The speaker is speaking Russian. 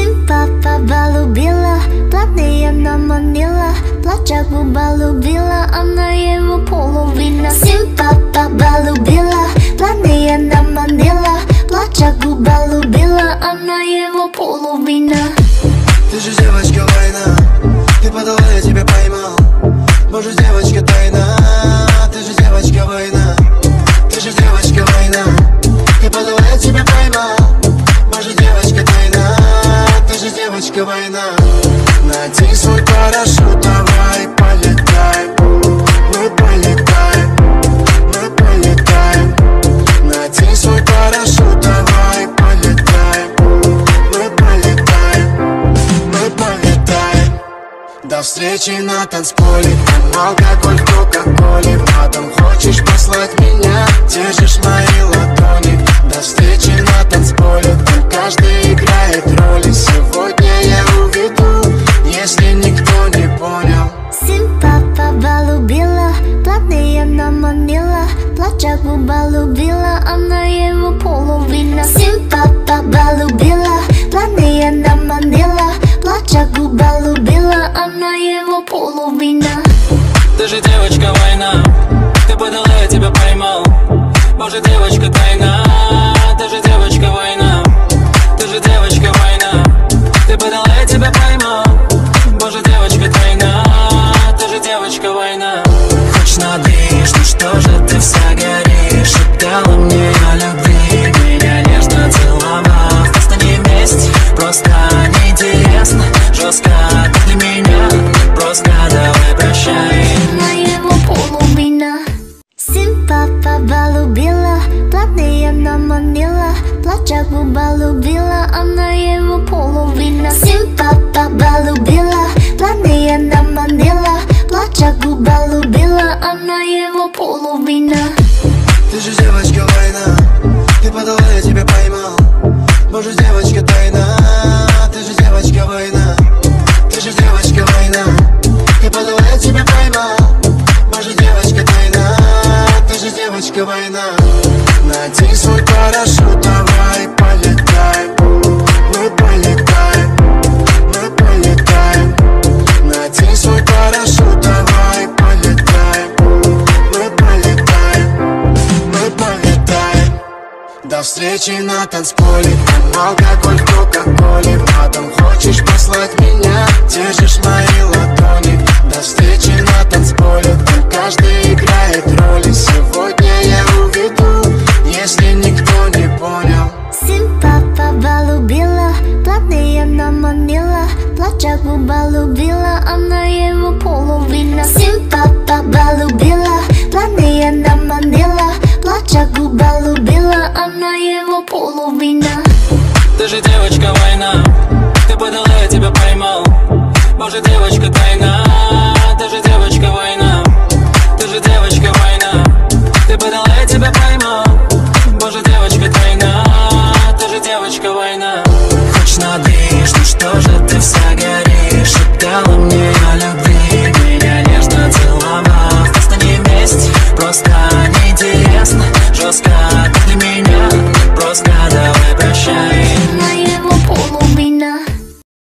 Симпа полюбила, платные наманила, плача губа любила, она его половина. Симпа полюбила, платные наманила, плача губа любила, она его половина. Ты же девочка война, ты подала, я тебя поймал. Боже, девочка тайна, ты же девочка война, ты же девочка война, ты подала, я тебя поймал. Боже, девочка тайна, ты же девочка война. Надень свой парашют, давай полетаем, мы полетаем, мы полетаем. Надень свой парашют, давай полетаем, мы полетаем, мы полетаем. До встречи на танцполе, алкоголь в кока-коле. Матом хочешь послать меня, держишь мои ладони. До встречи на танцполе, тут каждый играет роли. Сегодня я уведу, если никто не понял. Симпа полюбила, платные наманила, плача губа любила, она его половина. Симпа полюбила, платные наманила, плача губа любила, она его половина. Ты же девочка война, ты подала, я тебя поймал. Боже, девочка тайна, ты же девочка война, ты же девочка война, ты подала, я тебя поймал. Боже, девочка тайна, ты же девочка война. Хочешь на движ, ну что же ты вся горишь? Шептала мне о любви, меня нежно целовав. Просто не вместе, просто неинтересно, жестко как для меня. Просто давай прощай. Она его половина. Симпа полюбила, платные наманила, плача губа любила, она его половина. Симпа полюбила, платные наманила, плача губа любила, она его половина. Ты же девочка война, ты подала, я тебя поймал. Боже, девочка тайна, ты же девочка война, ты же девочка война, ты подала, я тебя поймал. Боже, девочка тайна, ты же девочка война. Надень свой парашют, давай полетаем, мы полетаем, мы полетаем. Надень свой парашют, давай полетаем, мы полетаем, мы полетаем. До встречи на танцполе, алкоголь в кока-коле. Матом хочешь послать меня, держишь мои ладони. До встречи на танцполе, тут каждый играет роли. Сегодня я уведу, если никто не понял. Симпа полюбила, платные наманила, плача губа любила, она его половина. Симпа полюбила, платные наманила, плача губа любила, она его половина.